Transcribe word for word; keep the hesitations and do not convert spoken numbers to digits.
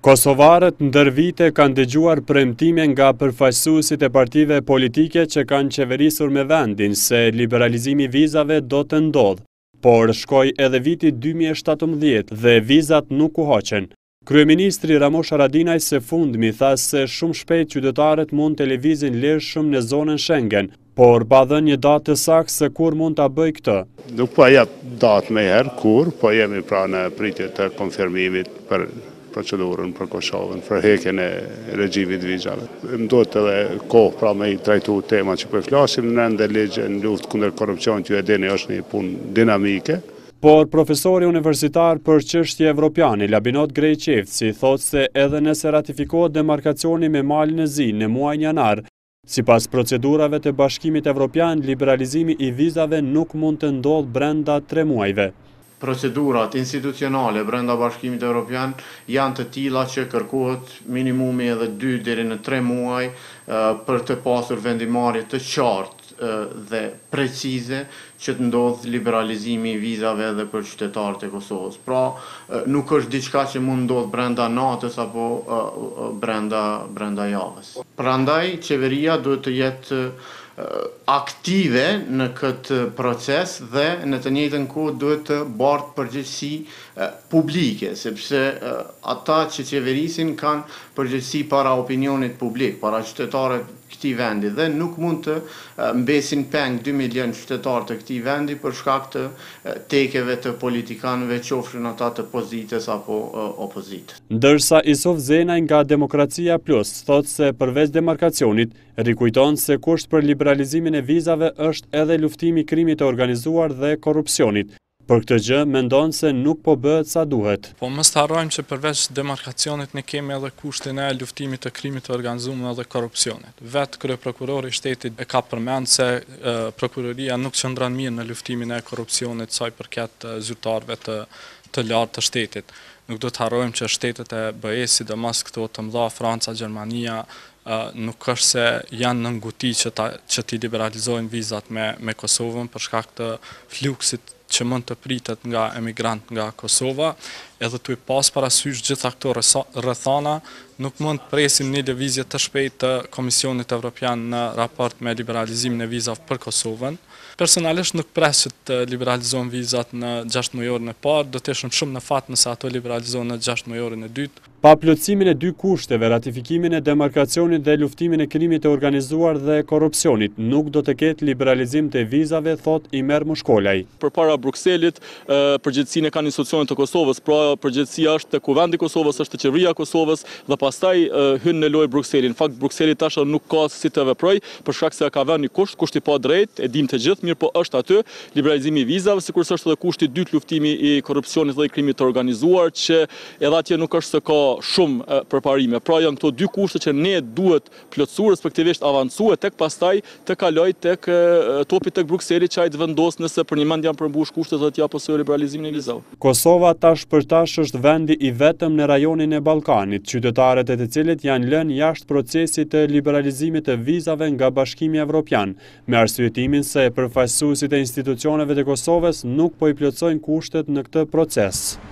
Kosovarët ndër vite kanë dëgjuar premtime nga përfaqësuesit e partive politike që kanë qeverisur me vendin se liberalizimi vizave do të ndodhë, por shkoi edhe viti dy mijë e shtatëmbëdhjetë dhe vizat nuk u hoqen. Kryeministri Ramush Haradinaj së fundmi tha se shumë shpejt qytetarët mund të lëvizin lirshëm në zonën Schengen, por pa dhënë një datë të saktë se kur mund ta bëj këtë. Nuk po jep datë më herë kur, po jemi pra në pritje të konfirmimit për procedurën për Kosovën, për hekjen e regjimit vizave. Më duhet edhe kohë pra me i trajtu tema që po flasim, në ende ligje në luftë kundër korrupsionit, ju e dini është një punë dinamike. Por profesori universitar për çështje evropiane Labinot Grejqevci thotë se edhe nëse ratifikohet demarkacioni me Malin e Zi në muajin janar, sipas procedurave të Bashkimit Evropian, liberalizimi i vizave nuk mund të ndodhë brenda tre muajve. Procedurat institucionale brenda Bashkimit Evropian janë të tilla që kërkohet minimumi edhe dy deri në tre muaj për të pasur vendimarrje të qartë dhe precize që të ndodhë liberalizimi i vizave edhe për qytetarët e Kosovës. Pra, nuk është diçka që mund ndodhë brenda natës apo brenda brenda javës. Prandaj qeveria duhet të jetë aktive në këtë proces dhe në të njëjtën kohë duhet të bartë përgjegjësi publike, sepse ata që qeverisin kanë përgjegjësi para opinionit publik, para qytetarëve këtij vendi dhe nuk mund të mbesin peng dy milion qytetarë të këtij vendi për shkak të tekeve të politikanëve, qofshin ata të pozitës apo opozitës. Ndërsa Isuf Zenaj nga Demokracia Plus thotë se përveç demarkacionit, rikujton se kusht për liberalizimin e vizave është edhe luftimi i krimit të organizuar dhe korrupsionit. Për këtë gjë, mendon se nuk po bëhet sa duhet. Po mos të harrojmë që përveç demarkacionit ne kemi edhe kushtin e luftimit të krimit të organizuar dhe korrupsionit. Vetë kryeprokurori i shtetit e ka përmend se e, prokuroria nuk qëndron mirë në luftimin e korrupsionit sa i përket zyrtarëve të të lartë të shtetit. Nuk do të harrojmë që shtetet e B E-s, sidomos këto të mëdha, Franca, Gjermania, Uh, nuk është se janë në nguti që, ta, që ti liberalizojnë vizat me, me Kosovën për shkak të fluksit që mund të pritet nga emigrant nga Kosova, edhe të i pas parasysh gjitha këto rrethana, nuk mund të presim një lëvizje të shpejtë të Komisionit Evropian në raport me liberalizimin e vizave për Kosovën. Personalisht nuk pres që të liberalizohen vizat në gjashtë muajorën e parë, do të ishim shumë në fat nëse ato liberalizohen në gjashtë muajorën e dytë. Pa plotësimin e dy kushteve, ratifikimin e demarkacionit dhe luftimin e krimit të organizuar dhe korrupsionit, nuk do të ketë liberalizim të vizave, thot Imer Mushkolaj. Përpara Brukselit, përgjegjësinë kanë institucionet të Kosovës, pra përgjegjësia është te Kuvendi i Kosovës, është te qeveria e Kosovës dhe pastaj hyn në lojë Brukseli. Në fakt Brukseli tash nuk ka si të veproj për shkak se ka vënë një kusht, kushti pa drejt, e dim të gjithë, mirë po është aty liberalizimi i vizave, sikurse është edhe kushti i dytë luftimi i korrupsionit dhe i krimit të organizuar, që edhe atje nuk është se ka shumë përparime. Pra janë këto dy kushte që ne duhet plotësu, respektivisht avancue tek pastaj të kaloj tek topi tek Brukseli që ai të vendos nëse për një mend janë përmbush kushtet dhe t'ja pasojë liberalizimin e vizave. Kosova tash për tash është vendi i vetëm në rajonin e Ballkanit, qytetarët e të cilit janë lënë jashtë procesit të liberalizimit të vizave nga Bashkimi Evropian, me arsyetimin se përfaqësuesit e institucioneve të Kosovës nuk po i plotësojnë kushtet në këtë proces.